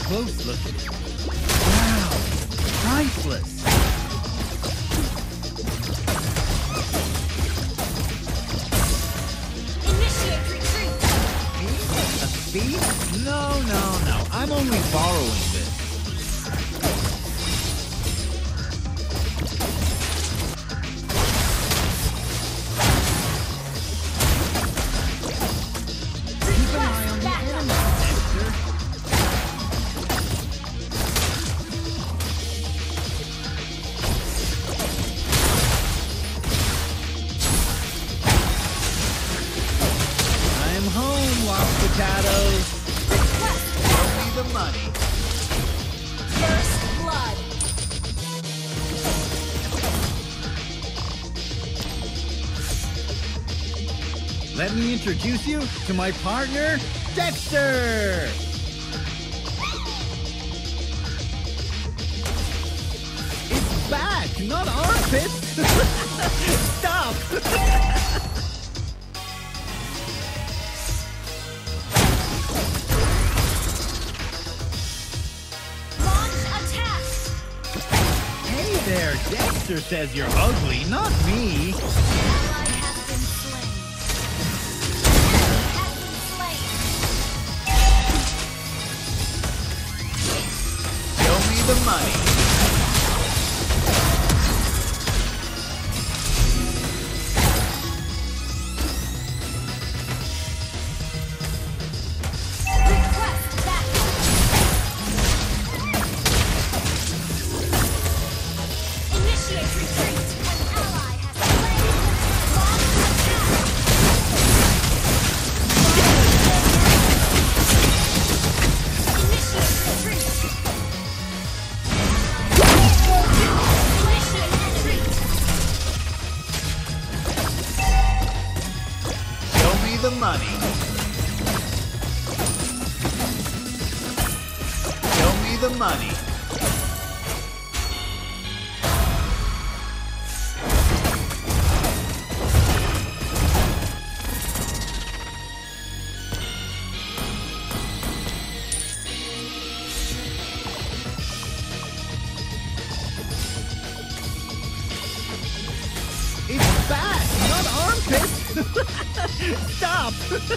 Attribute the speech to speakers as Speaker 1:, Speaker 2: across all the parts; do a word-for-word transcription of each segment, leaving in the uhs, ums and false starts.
Speaker 1: close look at it. Wow, priceless.
Speaker 2: Initiate retreat.
Speaker 1: Me? A thief? No, no, no. I'm only borrowing this. Keep an eye on the enemy, Dexter. I'm home, Los Potatoes. Show me the money.
Speaker 2: First blood.
Speaker 1: Let me introduce you to my partner, Dexter! It's back, not armpits! Stop!
Speaker 2: Launch attack.
Speaker 1: Hey there, Dexter says you're ugly, not me.
Speaker 2: Ally has been slain. Has been slain.
Speaker 1: Show me the money.
Speaker 2: Request backup. Initiate retreat. An ally has slain. Launch attack. Initiate retreat. Initiate retreat.
Speaker 1: Show me the money. Show me the money. It's back, not armpits! Stop!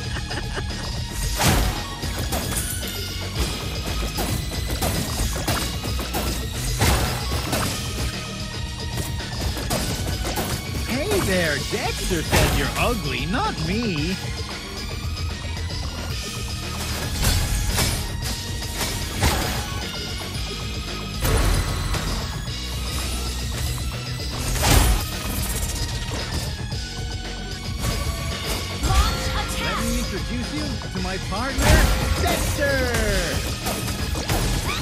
Speaker 1: Hey there, Dexter says you're ugly, not me.
Speaker 2: Launch
Speaker 1: Let
Speaker 2: attack.
Speaker 1: me introduce you to my partner, Dexter!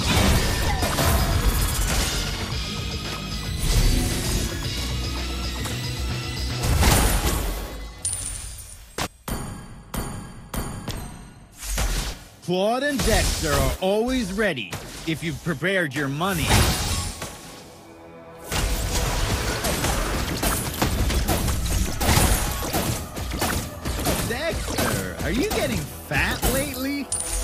Speaker 1: Claude and Dexter are always ready if you've prepared your money. Dexter, are you getting fat lately?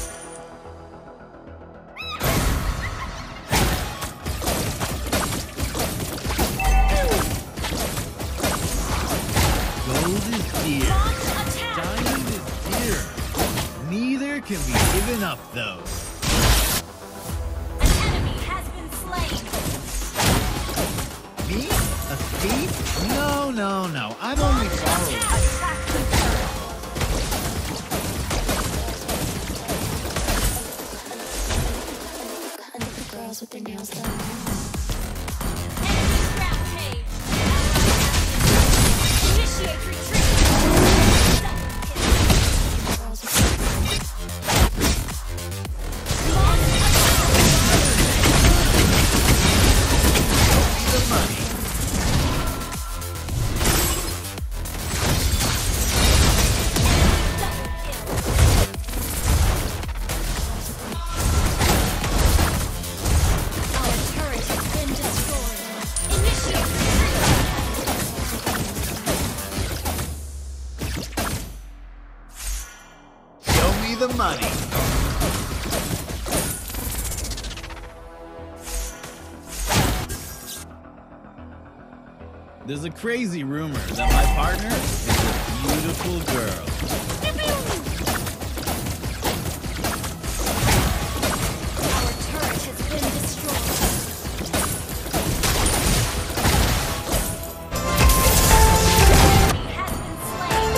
Speaker 1: Gold is dear.
Speaker 2: Launch attack.
Speaker 1: Diamond is dear. Neither can be given up, though.
Speaker 2: An enemy has been slain.
Speaker 1: Me? A thief? No, no, no. I'm only borrowing.
Speaker 2: Attack confirmed.
Speaker 3: Girls with their nails done.
Speaker 2: Enemy rampage. Initiate retreat.
Speaker 3: Girls with
Speaker 2: Launch
Speaker 1: The money.
Speaker 2: Our turret has been destroyed. Initiate retreat.
Speaker 1: Show me the money. There's a crazy rumor that my partner is a beautiful girl.
Speaker 2: Our turret has been destroyed. Enemy has been slain.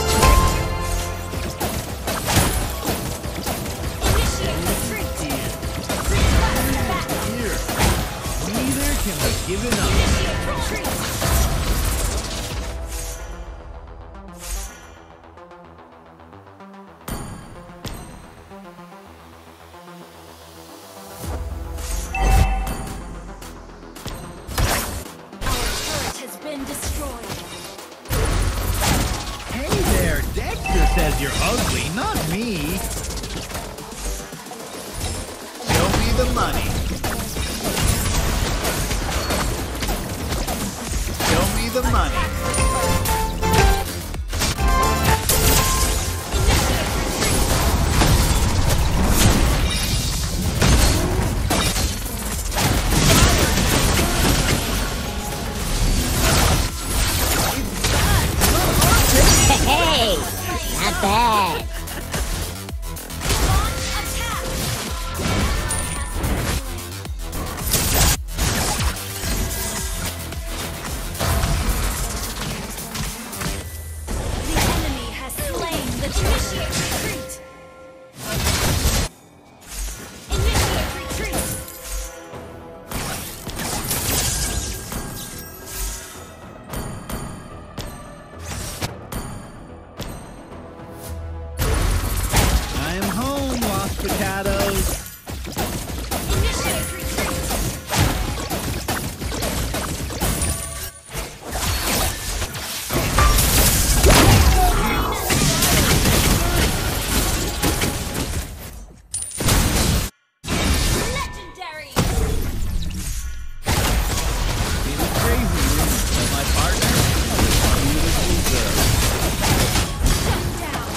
Speaker 2: Initiate retreat. Request back.
Speaker 1: Here. Neither can we give it up.
Speaker 2: Initiate retreat. Been destroyed.
Speaker 1: Hey there, Dexter says you're ugly, not me. Show me the money. Show me the money.
Speaker 4: Hey, not bad.
Speaker 2: Launch attack. The enemy has slain the initiate retreat. Initiate retreat.
Speaker 1: I am home, Los Picados.
Speaker 2: Initiate retreat. Legendary.
Speaker 1: It's a crazy rumor that my partner is a beautiful girl.
Speaker 2: Shut down.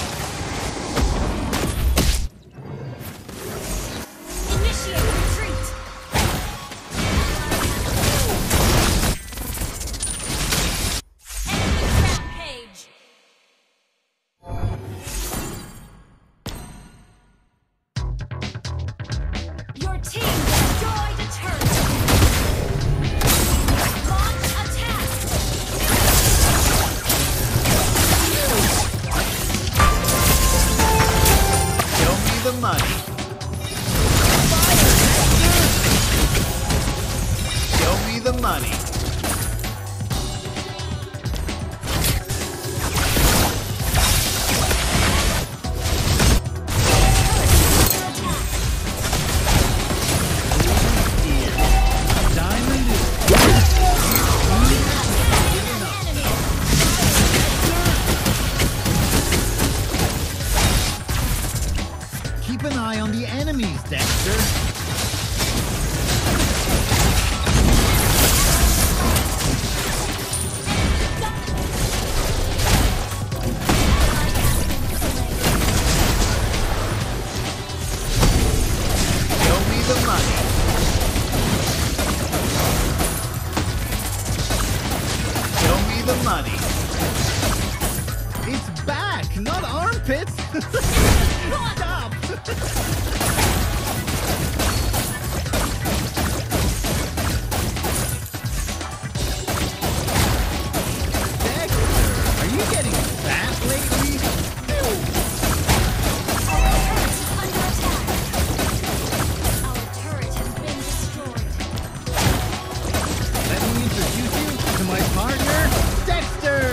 Speaker 2: Initiate retreat. Enemy rampage. Your team destroyed a turret. Launch attack.
Speaker 1: Show me the money. Show me the money. Diamond is keep an eye on the enemies, Dexter. Show me the money. Show me the money. It's back, not armpits. Stop. Dexter, are you getting fat lately?
Speaker 2: Under attack. Our turret has been destroyed.
Speaker 1: Let me introduce you to my partner, Dexter.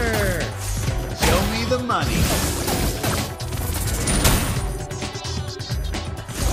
Speaker 1: Show me the money.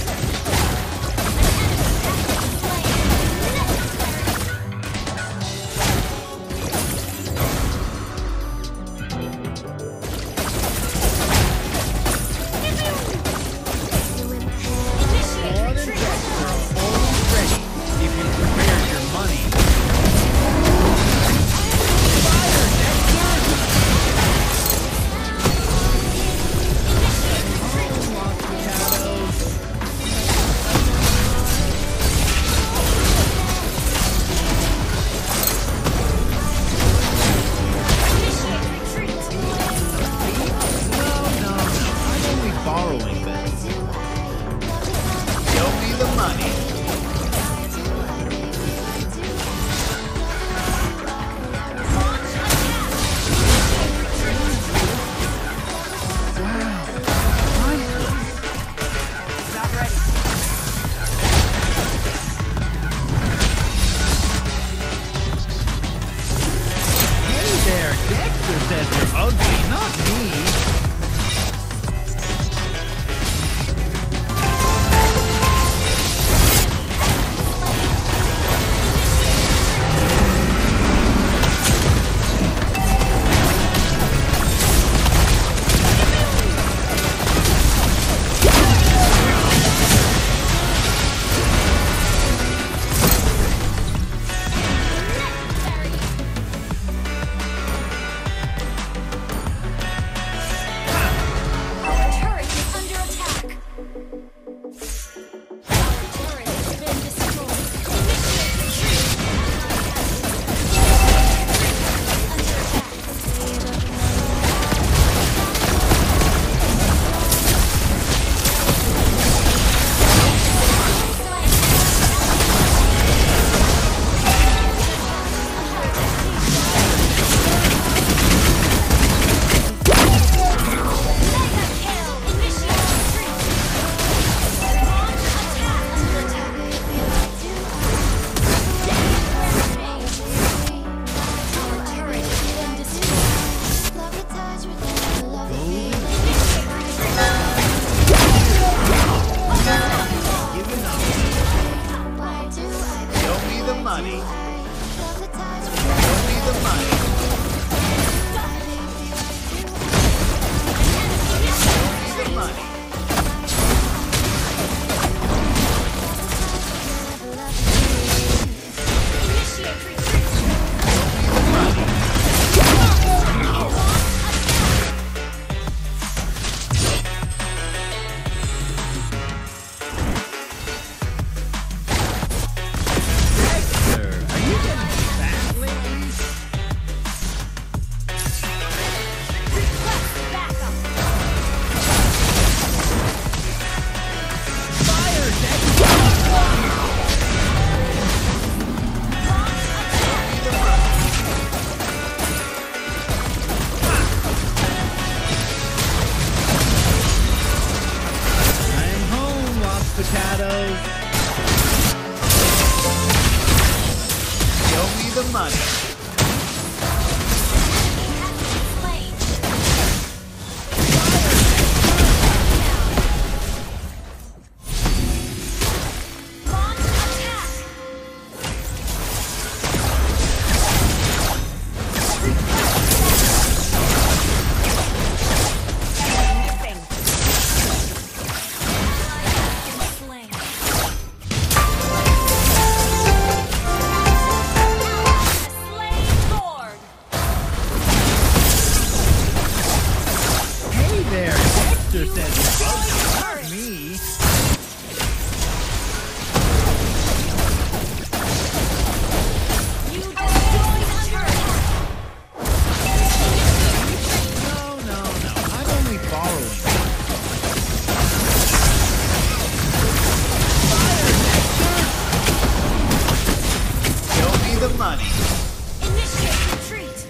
Speaker 1: money. Hey there, Dexter says, oh, not me. No, no, no, I'm only following. Show me the money.
Speaker 2: Initiate retreat.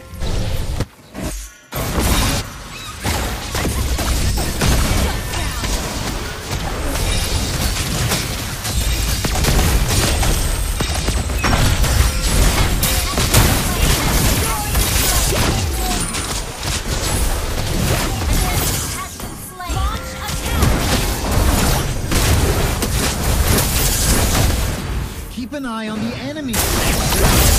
Speaker 2: Launch attack.
Speaker 1: Keep an eye on the enemy.